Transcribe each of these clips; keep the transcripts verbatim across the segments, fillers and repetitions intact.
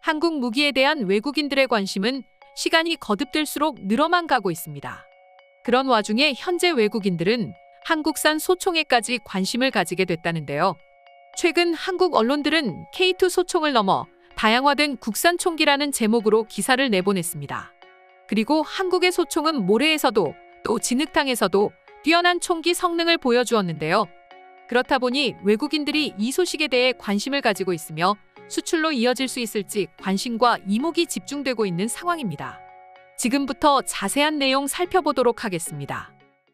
한국 무기에 대한 외국인들의 관심은 시간이 거듭될수록 늘어만 가고 있습니다. 그런 와중에 현재 외국인들은 한국산 소총에까지 관심을 가지게 됐다는데요. 최근 한국 언론들은 케이 투 소총을 넘어 다양화된 국산 총기라는 제목으로 기사를 내보냈습니다. 그리고 한국의 소총은 모래에서도 또 진흙탕에서도 뛰어난 총기 성능을 보여주었는데요. 그렇다 보니 외국인들이 이 소식에 대해 관심을 가지고 있으며 수출로 이어질 수 있을지 관심과 이목이 집중되고 있는 상황입니다. 지금부터 자세한 내용 살펴보도록 하겠습니다.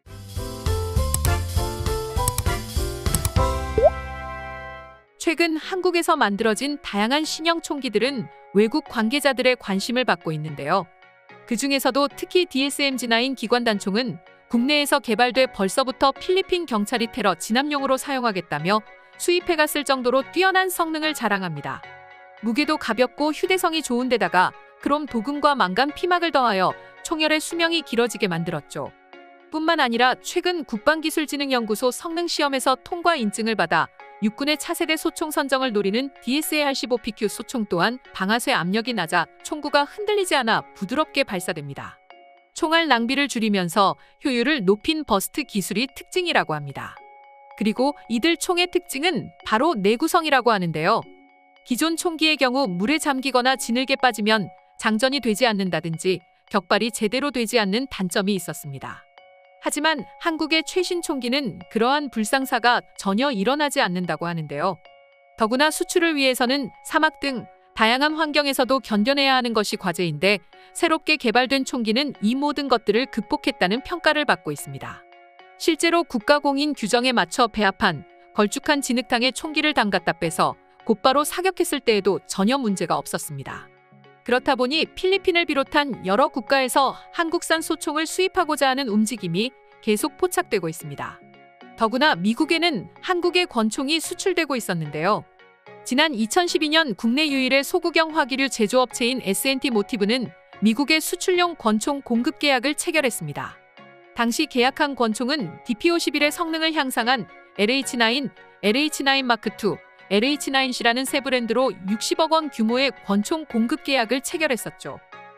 최근 한국에서 만들어진 다양한 신형 총기들은 외국 관계자들의 관심을 받고 있는데요. 그 중에서도 특히 디 에스 엠 지 나인 기관단총은 국내에서 개발돼 벌써부터 필리핀 경찰이 테러 진압용으로 사용하겠다며 수입해갔을 정도로 뛰어난 성능을 자랑합니다. 무게도 가볍고 휴대성이 좋은 데다가 크롬 도금과 망간 피막을 더하여 총열의 수명이 길어지게 만들었죠. 뿐만 아니라 최근 국방기술진흥연구소 성능시험에서 통과 인증을 받아 육군의 차세대 소총 선정을 노리는 디 에스 에 알 십오 피 큐 소총 또한 방아쇠 압력이 낮아 총구가 흔들리지 않아 부드럽게 발사됩니다. 총알 낭비를 줄이면서 효율을 높인 버스트 기술이 특징이라고 합니다. 그리고 이들 총의 특징은 바로 내구성이라고 하는데요. 기존 총기의 경우 물에 잠기거나 진흙에 빠지면 장전이 되지 않는다든지 격발이 제대로 되지 않는 단점이 있었습니다. 하지만 한국의 최신 총기는 그러한 불상사가 전혀 일어나지 않는다고 하는데요. 더구나 수출을 위해서는 사막 등 다양한 환경에서도 견뎌내야 하는 것이 과제인데 새롭게 개발된 총기는 이 모든 것들을 극복했다는 평가를 받고 있습니다. 실제로 국가공인 규정에 맞춰 배합한 걸쭉한 진흙탕에 총기를 담갔다 빼서 곧바로 사격했을 때에도 전혀 문제가 없었습니다. 그렇다 보니 필리핀을 비롯한 여러 국가에서 한국산 소총을 수입하고자 하는 움직임이 계속 포착되고 있습니다. 더구나 미국에는 한국의 권총이 수출되고 있었는데요. 지난 이천십이 년 국내 유일의 소구경 화기류 제조업체인 에스 엔 티 모티브는 미국의 수출용 권총 공급 계약을 체결했습니다. 당시 계약한 권총은 디 피 오십일의 성능을 향상한 엘 에이치 나인, 엘 에이치 나인 마크 투, 엘 에이치 나인 씨라는 세 브랜드로 육십억 원 규모의 권총 공급 계약을 체결했었죠.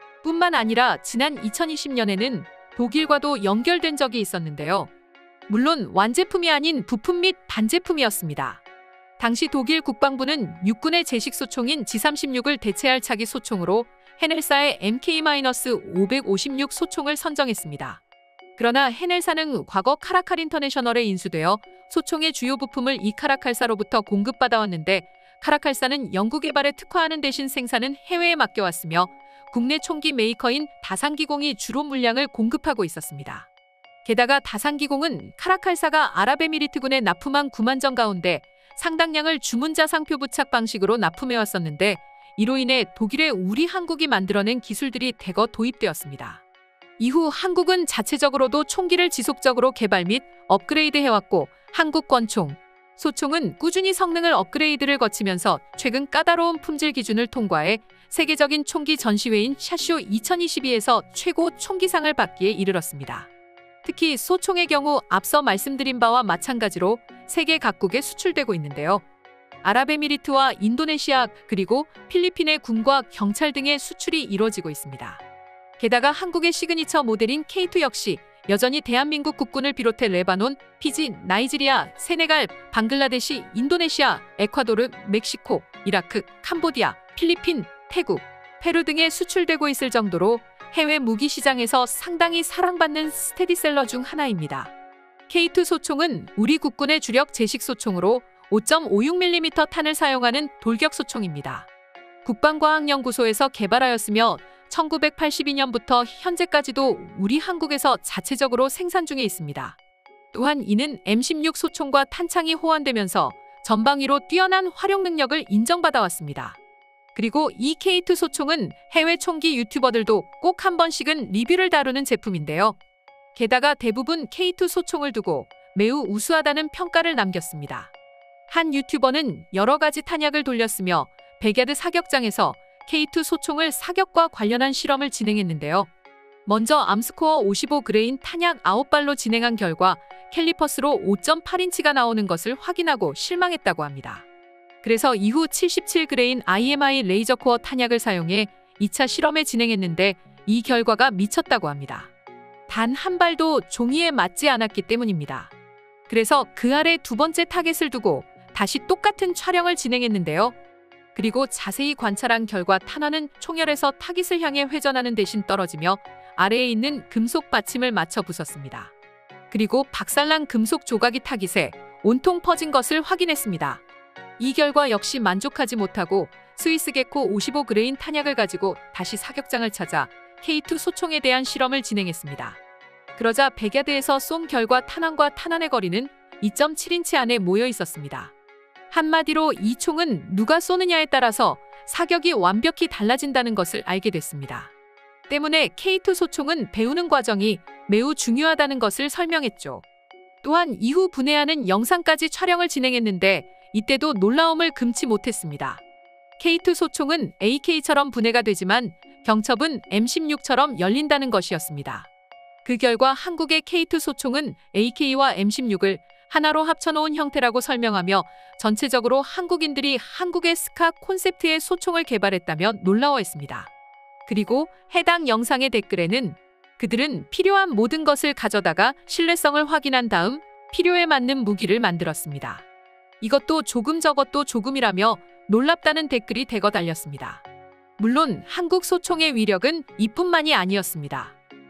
뿐만 아니라 지난 이천이십 년에는 독일과도 연결된 적이 있었는데요. 물론 완제품이 아닌 부품 및 반제품이었습니다. 당시 독일 국방부는 육군의 제식 소총인 지 삼십육을 대체할 차기 소총으로 헤넬사의 엠 케이 오백오십육 소총을 선정했습니다. 그러나 헤넬사는 과거 카라칼 인터내셔널에 인수되어 소총의 주요 부품을 이 카라칼사로부터 공급받아왔는데 카라칼사는 연구개발에 특화하는 대신 생산은 해외에 맡겨왔으며 국내 총기 메이커인 다산기공이 주로 물량을 공급하고 있었습니다. 게다가 다산기공은 카라칼사가 아랍에미리트군에 납품한 구만 정 가운데 상당량을 주문자상표 부착 방식으로 납품해왔었는데 이로 인해 독일에 우리 한국이 만들어낸 기술들이 대거 도입되었습니다. 이후 한국은 자체적으로도 총기를 지속적으로 개발 및 업그레이드해왔고 한국 권총, 소총은 꾸준히 성능을 업그레이드를 거치면서 최근 까다로운 품질 기준을 통과해 세계적인 총기 전시회인 샷쇼 이천이십이에서 최고 총기상을 받기에 이르렀습니다. 특히 소총의 경우 앞서 말씀드린 바와 마찬가지로 세계 각국에 수출되고 있는데요. 아랍에미리트와 인도네시아 그리고 필리핀의 군과 경찰 등의 수출이 이루어지고 있습니다. 게다가 한국의 시그니처 모델인 케이 투 역시 여전히 대한민국 국군을 비롯해 레바논, 피지, 나이지리아, 세네갈, 방글라데시, 인도네시아, 에콰도르, 멕시코, 이라크, 캄보디아, 필리핀, 태국, 페루 등에 수출되고 있을 정도로 해외 무기 시장에서 상당히 사랑받는 스테디셀러 중 하나입니다. 케이 투 소총은 우리 국군의 주력 제식 소총으로 오 점 오육 밀리미터 탄을 사용하는 돌격 소총입니다. 국방과학연구소에서 개발하였으며 천구백팔십이 년부터 현재까지도 우리 한국에서 자체적으로 생산 중에 있습니다. 또한 이는 엠 십육 소총과 탄창이 호환되면서 전방위로 뛰어난 활용 능력을 인정받아왔습니다. 그리고 이 케이 투 소총은 해외 총기 유튜버들도 꼭 한 번씩은 리뷰를 다루는 제품인데요. 게다가 대부분 케이 투 소총을 두고 매우 우수하다는 평가를 남겼습니다. 한 유튜버는 여러 가지 탄약을 돌렸으며 백야드 사격장에서 케이 투 소총을 사격과 관련한 실험을 진행했는데요. 먼저 암스코어 오십오 그레인 탄약 아홉 발로 진행한 결과 캘리퍼스로 오 점 팔 인치가 나오는 것을 확인하고 실망했다고 합니다. 그래서 이후 칠십칠 그레인 아이엠아이 레이저 코어 탄약을 사용해 이 차 실험을 진행했는데 이 결과가 미쳤다고 합니다. 단 한 발도 종이에 맞지 않았기 때문입니다. 그래서 그 아래 두 번째 타겟을 두고 다시 똑같은 촬영을 진행했는데요. 그리고 자세히 관찰한 결과 탄환은 총열에서 타깃을 향해 회전하는 대신 떨어지며 아래에 있는 금속 받침을 맞춰 부쉈습니다. 그리고 박살난 금속 조각이 타깃에 온통 퍼진 것을 확인했습니다. 이 결과 역시 만족하지 못하고 스위스 개코 오십오 그레인 탄약을 가지고 다시 사격장을 찾아 케이 투 소총에 대한 실험을 진행했습니다. 그러자 백 야드에서 쏜 결과 탄환과 탄환의 거리는 이 점 칠 인치 안에 모여 있었습니다. 한마디로 이 총은 누가 쏘느냐에 따라서 사격이 완벽히 달라진다는 것을 알게 됐습니다. 때문에 케이 투 소총은 배우는 과정이 매우 중요하다는 것을 설명했죠. 또한 이후 분해하는 영상까지 촬영을 진행했는데 이때도 놀라움을 금치 못했습니다. 케이 투 소총은 에이케이처럼 분해가 되지만 경첩은 엠 십육처럼 열린다는 것이었습니다. 그 결과 한국의 케이 투 소총은 에이케이와 엠 십육을 하나로 합쳐놓은 형태라고 설명하며 전체적으로 한국인들이 한국의 스카 콘셉트의 소총을 개발했다며 놀라워했습니다. 그리고 해당 영상의 댓글에는 그들은 필요한 모든 것을 가져다가 신뢰성을 확인한 다음 필요에 맞는 무기를 만들었습니다. 이것도 조금 저것도 조금이라며 놀랍다는 댓글이 대거 달렸습니다. 물론 한국 소총의 위력은 이뿐만이 아니었습니다.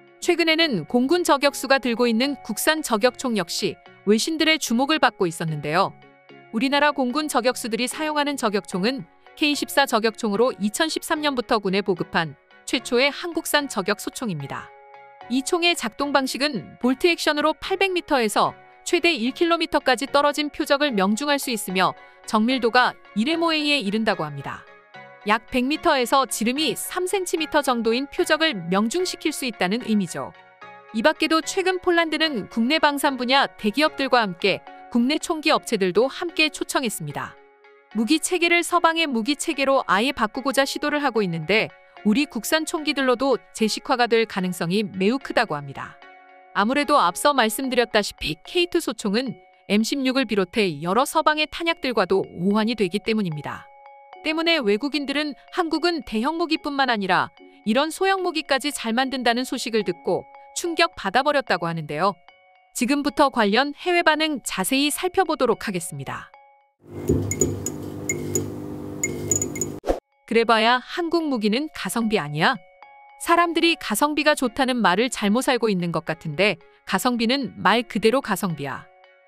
최근에는 공군 저격수가 들고 있는 국산 저격총 역시 외신들의 주목을 받고 있었는데요. 우리나라 공군 저격수들이 사용하는 저격총은 케이 십사 저격총으로 이천십삼 년부터 군에 보급한 최초의 한국산 저격 소총입니다. 이 총의 작동 방식은 볼트 액션으로 팔백 미터에서 최대 일 킬로미터까지 떨어진 표적을 명중할 수 있으며 정밀도가 일 엠오에이에 이른다고 합니다. 약 백 미터에서 지름이 삼 센티미터 정도인 표적을 명중시킬 수 있다는 의미죠. 이 밖에도 최근 폴란드는 국내 방산 분야 대기업들과 함께 국내 총기 업체들도 함께 초청했습니다. 무기 체계를 서방의 무기 체계로 아예 바꾸고자 시도를 하고 있는데 우리 국산 총기들로도 제식화가 될 가능성이 매우 크다고 합니다. 아무래도 앞서 말씀드렸다시피 케이 투 소총은 엠 십육을 비롯해 여러 서방의 탄약들과도 오환이 되기 때문입니다. 때문에 외국인들은 한국은 대형 무기뿐만 아니라 이런 소형 무기까지 잘 만든다는 소식을 듣고 충격 받아버렸다고 하는데요. 지금부터 관련 해외 반응 자세히 살펴보도록 하겠습니다. 그래봐야 한국 무기는 가성비 아니야? 사람들이 가성비가 좋다는 말을 잘못 알고 있는 것 같은데 가성비는 말 그대로 가성비야.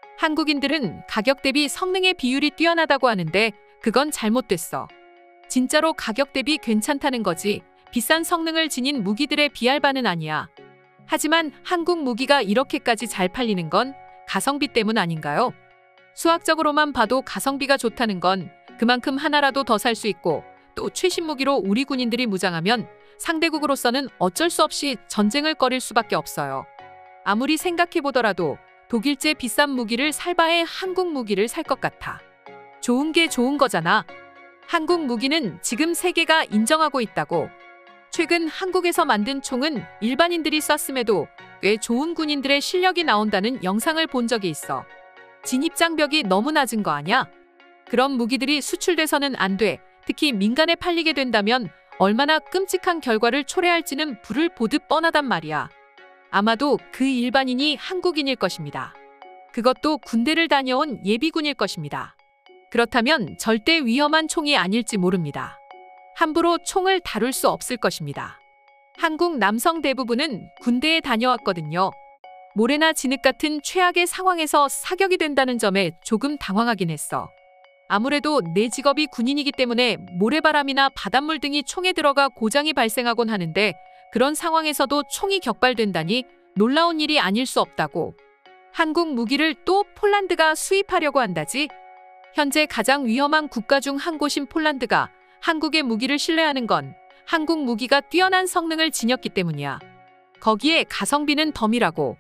한국인들은 가격 대비 성능의 비율이 뛰어나다고 하는데 그건 잘못됐어. 진짜로 가격 대비 괜찮다는 거지 비싼 성능을 지닌 무기들에 비할 바는 아니야. 하지만 한국 무기가 이렇게까지 잘 팔리는 건 가성비 때문 아닌가요? 수학적으로만 봐도 가성비가 좋다는 건 그만큼 하나라도 더 살 수 있고 또 최신 무기로 우리 군인들이 무장하면 상대국으로서는 어쩔 수 없이 전쟁을 꺼릴 수밖에 없어요. 아무리 생각해보더라도 독일제 비싼 무기를 살 바에 한국 무기를 살 것 같아. 좋은 게 좋은 거잖아. 한국 무기는 지금 세계가 인정하고 있다고. 최근 한국에서 만든 총은 일반인들이 쐈음에도 꽤 좋은 군인들의 실력이 나온다는 영상을 본 적이 있어. 진입장벽이 너무 낮은 거 아냐? 그런 무기들이 수출돼서는 안 돼. 특히 민간에 팔리게 된다면 얼마나 끔찍한 결과를 초래할지는 불을 보듯 뻔하단 말이야. 아마도 그 일반인이 한국인일 것입니다. 그것도 군대를 다녀온 예비군일 것입니다. 그렇다면 절대 위험한 총이 아닐지 모릅니다. 함부로 총을 다룰 수 없을 것입니다. 한국 남성 대부분은 군대에 다녀왔거든요. 모래나 진흙 같은 최악의 상황에서 사격이 된다는 점에 조금 당황하긴 했어. 아무래도 내 직업이 군인이기 때문에 모래바람이나 바닷물 등이 총에 들어가 고장이 발생하곤 하는데 그런 상황에서도 총이 격발된다니 놀라운 일이 아닐 수 없다고. 한국 무기를 또 폴란드가 수입하려고 한다지? 현재 가장 위험한 국가 중 한 곳인 폴란드가 한국의 무기를 신뢰하는 건 한국 무기가 뛰어난 성능을 지녔기 때문이야. 거기에 가성비는 덤이라고.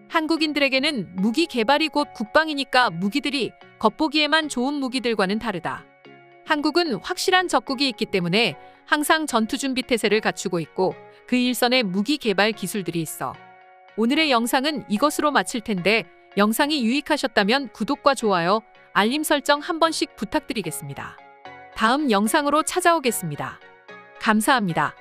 한국인들에게는 무기 개발이 곧 국방이니까 무기들이 겉보기에만 좋은 무기들과는 다르다. 한국은 확실한 적국이 있기 때문에 항상 전투준비 태세를 갖추고 있고 그 일선에 무기 개발 기술들이 있어. 오늘의 영상은 이것으로 마칠 텐데 영상이 유익하셨다면 구독과 좋아요, 알림 설정 한 번씩 부탁드리겠습니다. 다음 영상으로 찾아오겠습니다. 감사합니다.